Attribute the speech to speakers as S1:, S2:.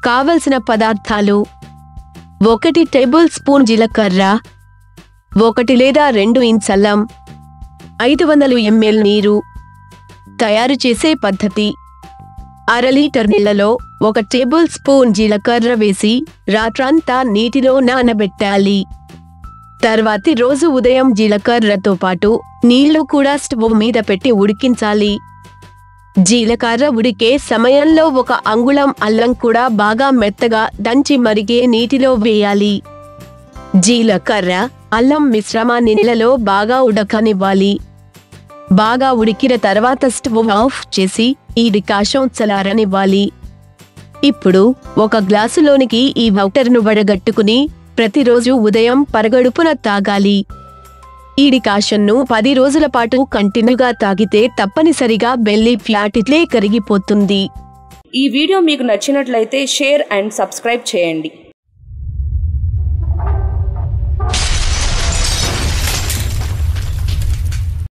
S1: కావలసిన పదార్థాలు: 1 table spoon జీలకర్ర, 1 లేదా 2 ఇంచ్ అల్లం, 500 ml నీరు. తయారు చేసే పద్ధతి: అర లీటర్ నీళ్లలో 1 టేబుల్ స్పూన్ జీలకర్ర వేసి రాత్రంతా నీటిలో నానబెట్టాలి. తర్వాతి రోజు ఉదయం జీలకర్రతో పాటు నీళ్లు కూడా స్టవ్ మీద పెట్టి ఉడికించాలి. జీలకర్ర ఉడికే సమయంలో 1 అంగుళం అల్లం కూడా బాగా మెత్తగా దంచి మరిగే నీటిలో వేయాలి. జీలకర్ర, అల్లం మిశ్రమాన్ని నీళ్లలో బాగా ఉడకనివ్వాలి. బాగా ఉడికిన తర్వాత స్టవ్ ఆఫ్ చేసి ఈ డికాషన్ చల్లారనివ్వాలి. ఇప్పుడు 1 గ్లాసులోనికి ఈ వాటర్ను వడగట్టుకుని ప్రతిరోజు ఉదయం పరగడుపున తాగాలి. ఈ డికాషన్ను 10 రోజుల పాటు కంటిన్యూగా తాగితే తప్పనిసరిగా బెల్లీ ఫ్యాట్ ఇట్లే కరిగిపోతుంది.
S2: ఈ వీడియో మీకు నచ్చినట్లయితే షేర్ అండ్ సబ్స్క్రైబ్ చేయండి.